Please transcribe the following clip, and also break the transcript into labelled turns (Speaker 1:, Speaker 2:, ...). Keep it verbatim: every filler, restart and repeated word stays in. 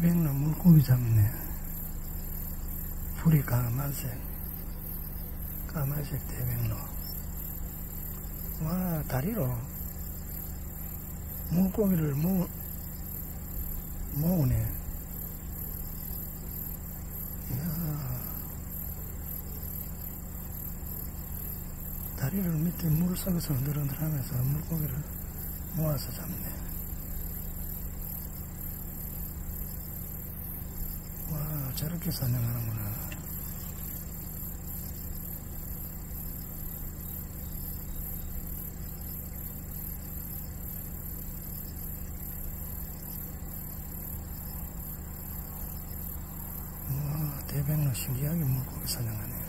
Speaker 1: 대백로 물고기 잡네. 풀이 까만색, 까만색 대백로. 와, 다리로 물고기를 모, 모으네. 이야. 다리를 밑에 물 속에서 흔들흔들하면서 물고기를 모아서 잡네. 와, 저렇게 사냥하는구나. 와, 대백로 신기하게 물고기 사냥하네.